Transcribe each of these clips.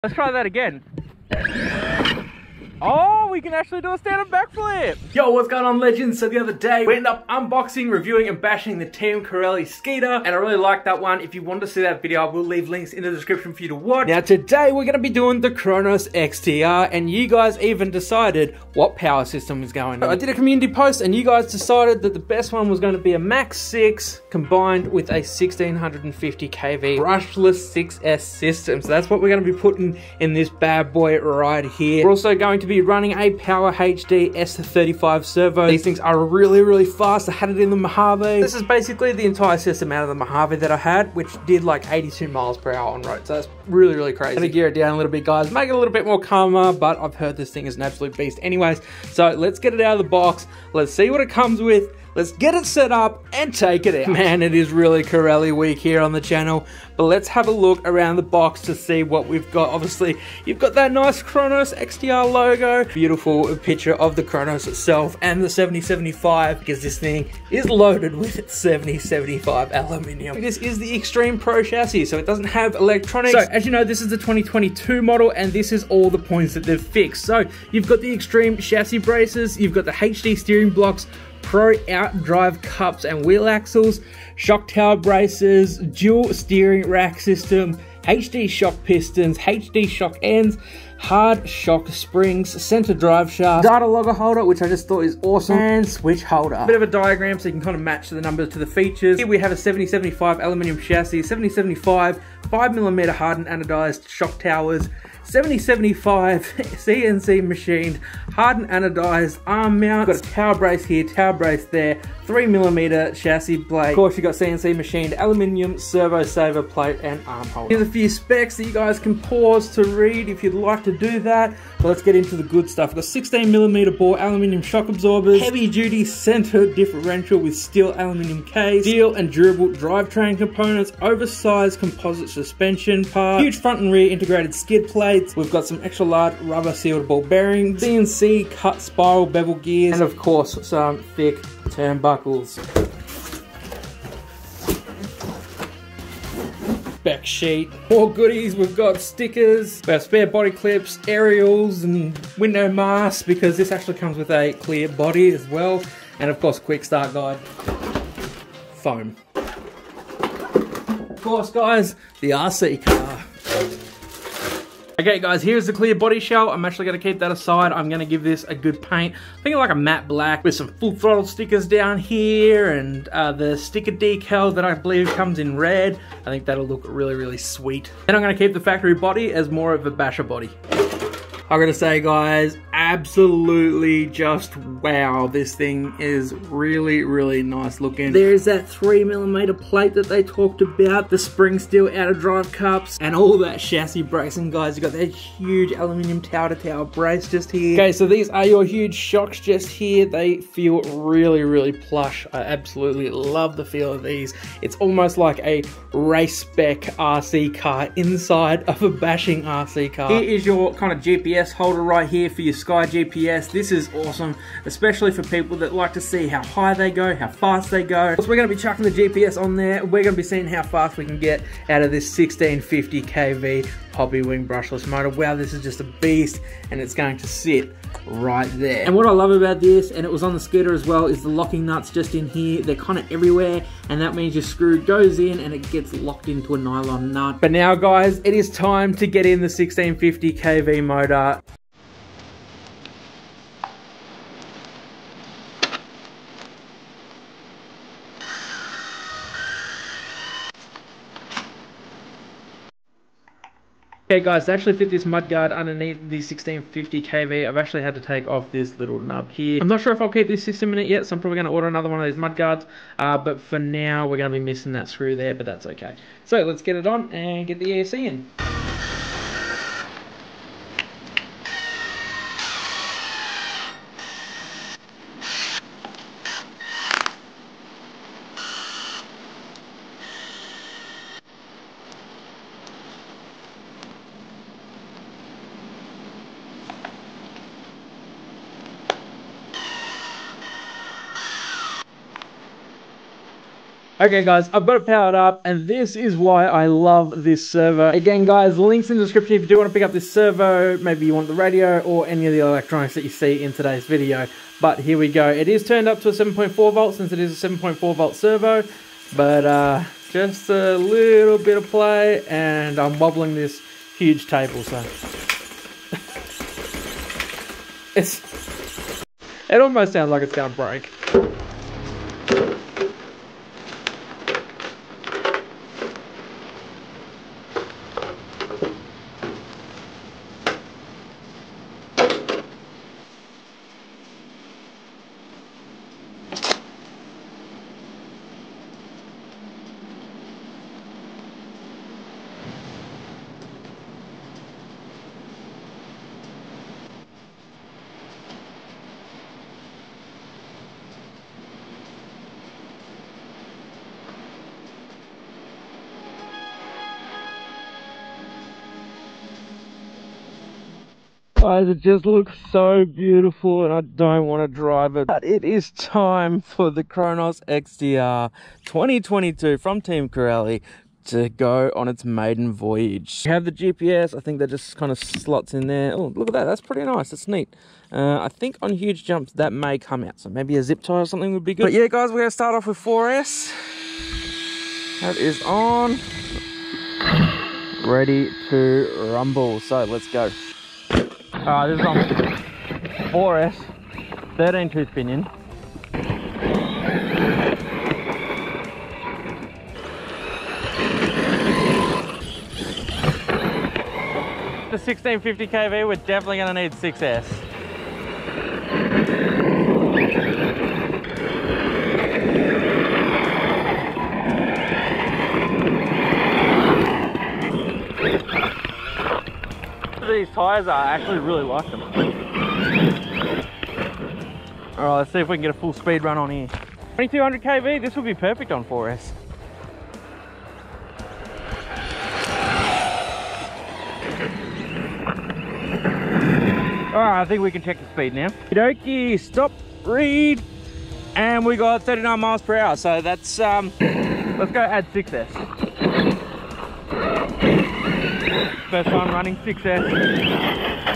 Let's try that again. Oh, we can actually do a stand-up backflip. Yo, what's going on, legends? So the other day, we ended up unboxing, reviewing, and bashing the Team Corelli Skeeter, and I really liked that one. If you want to see that video, I will leave links in the description for you to watch. Now, today, we're going to be doing the Kronos XTR, and you guys even decided what power system is going on. I did a community post, and you guys decided that the best one was going to be a Max 6 combined with a 1650 kV brushless 6S system. So that's what we're going to be putting in this bad boy right here. We're also going to be running a Power HD S35 servo. These things are really fast. I had it in the Mojave. This is basically the entire system out of the Mojave that I had, which did like 82 miles per hour on road. So that's really crazy. Gonna gear it down a little bit, guys. Make it a little bit more calmer, but I've heard this thing is an absolute beast anyways. So let's get it out of the box. Let's see what it comes with. Let's get it set up and take it out. Man, it is really Corelli week here on the channel. But let's have a look around the box to see what we've got. Obviously, you've got that nice Kronos XTR logo. Beautiful picture of the Kronos itself and the 7075, because this thing is loaded with 7075 aluminium. This is the Extreme Pro chassis, so it doesn't have electronics. So, as you know, this is the 2022 model, and this is all the points that they've fixed. So, you've got the Extreme chassis braces, you've got the HD steering blocks, Pro out-drive cups and wheel axles, shock tower braces, dual steering rack system, HD shock pistons, HD shock ends, hard shock springs, center drive shaft, data logger holder, which I just thought is awesome, and switch holder. A bit of a diagram so you can kind of match the numbers to the features. Here we have a 7075 aluminium chassis, 7075 5mm hardened anodized shock towers, 7075 CNC machined hardened anodized arm mount. Got a tower brace here, tower brace there, 3mm chassis blade. Of course, you got CNC machined aluminium servo saver plate and arm holder. Here's a few specs that you guys can pause to read if you'd like to do that. But let's get into the good stuff. We've got 16mm bore aluminium shock absorbers, heavy duty center differential with steel aluminium case, steel and durable drivetrain components, oversized composite suspension part, huge front and rear integrated skid plates. We've got some extra large rubber sealed ball bearings, CNC cut spiral bevel gears, and of course some thick turnbuckles. Spec sheet, more goodies. We've got stickers, we have spare body clips, aerials, and window masks, because this actually comes with a clear body as well, and of course quick start guide, foam. Of course, guys, the RC car. Okay guys, here's the clear body shell. I'm actually going to keep that aside. I'm going to give this a good paint. I think like a matte black with some full throttle stickers down here, and the sticker decal that I believe comes in red. I think that'll look really sweet. And I'm going to keep the factory body as more of a basher body. I gotta say, guys, absolutely just wow. This thing is really nice looking. There's that 3mm plate that they talked about, the spring steel outer drive cups, and all that chassis bracing, guys. You got that huge aluminium tower to tower brace just here. Okay, so these are your huge shocks just here. They feel really plush. I absolutely love the feel of these. It's almost like a race spec RC car inside of a bashing RC car. Here is your kind of GPS holder right here for your Sky GPS. This is awesome, especially for people that like to see how high they go, how fast they go. So we're going to be chucking the GPS on there. We're going to be seeing how fast we can get out of this 1650 kV Hobbywing brushless motor. Wow, this is just a beast, and it's going to sit right there. And what I love about this, and it was on the scooter as well, is the locking nuts just in here. They're kind of everywhere, and that means your screw goes in and it gets locked into a nylon nut. But now, guys, it is time to get in the 1650 kV motor. Okay guys, to actually fit this mudguard underneath the 1650 kV, I've actually had to take off this little nub here. I'm not sure if I'll keep this system in it yet, so I'm probably going to order another one of these mudguards. But for now, we're going to be missing that screw there, but that's okay. So let's get it on and get the ESC in. Okay guys, I've got it powered up, and this is why I love this servo. Again guys, links in the description if you do want to pick up this servo, maybe you want the radio or any of the electronics that you see in today's video. But here we go. It is turned up to a 7.4 volt since it is a 7.4 volt servo, but just a little bit of play and I'm wobbling this huge table, so it almost sounds like it's gonna break. Guys, it just looks so beautiful and I don't want to drive it. But it is time for the Kronos XDR 2022 from Team Corelli to go on its maiden voyage. We have the GPS, I think that just kind of slots in there. Oh, look at that, that's pretty nice, that's neat. I think on huge jumps that may come out, so maybe a zip tie or something would be good. But yeah guys, we're going to start off with 4S. That is on. Ready to rumble, so let's go. This is on 4S, 13 tooth pinion. The 1650 kV, we're definitely going to need 6S. These tires are, I actually really like them. Alright, let's see if we can get a full speed run on here. 2200 kV, this will be perfect on 4S. Alright, I think we can check the speed now. Okie, stop, read, and we got 39 miles per hour, so that's, let's go add 6S. First time running 6S.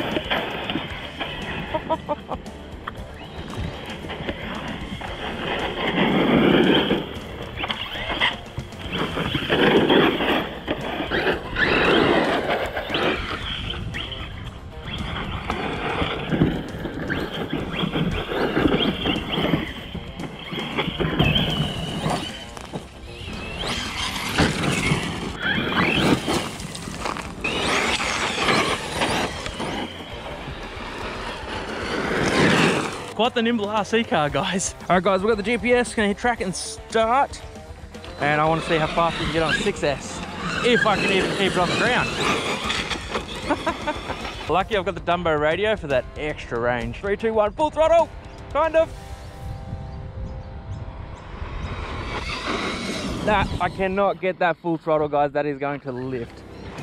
Quite the nimble RC car, guys. All right, guys, we've got the GPS. Gonna hit track and start. And I want to see how fast we can get on 6S. If I can even keep it on the ground. Lucky I've got the Dumbo radio for that extra range. 3, 2, 1, full throttle, kind of. Nah, I cannot get that full throttle, guys. That is going to lift.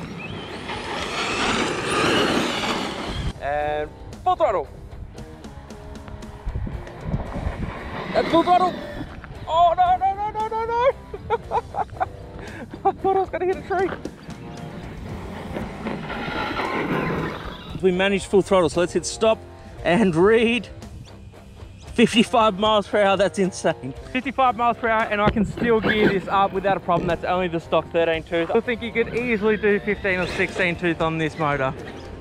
And full throttle. That's full throttle. Oh no, no, no, no, no, no. I thought I was gonna hit a tree. We managed full throttle, so let's hit stop and read. 55 miles per hour, that's insane. 55 miles per hour and I can still gear this up without a problem. That's only the stock 13 tooth. I think you could easily do 15 or 16 tooth on this motor.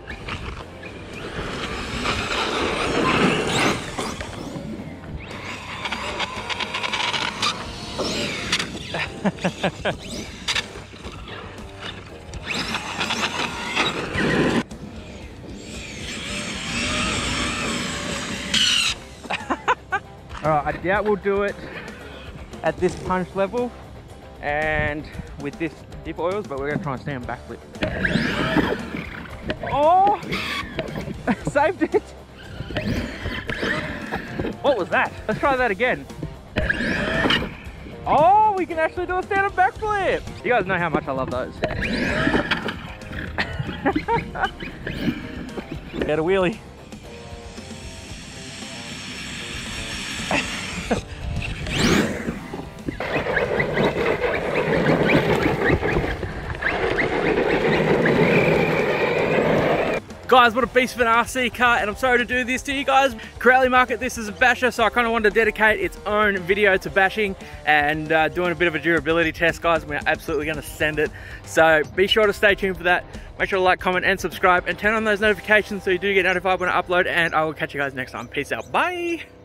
Alright, I doubt we'll do it at this punch level and with this dip oils, but we're going to try and stand backflip. Oh! Saved it! What was that? Let's try that again. Oh, we can actually do a stand-up backflip! You guys know how much I love those. Get a wheelie. Guys, what a beast of an RC car, and I'm sorry to do this to you guys. Corelli Market, this is a basher, so I kind of wanted to dedicate its own video to bashing and doing a bit of a durability test, guys. We're absolutely going to send it. So be sure to stay tuned for that. Make sure to like, comment, and subscribe, and turn on those notifications so you do get notified when I upload, and I will catch you guys next time. Peace out. Bye.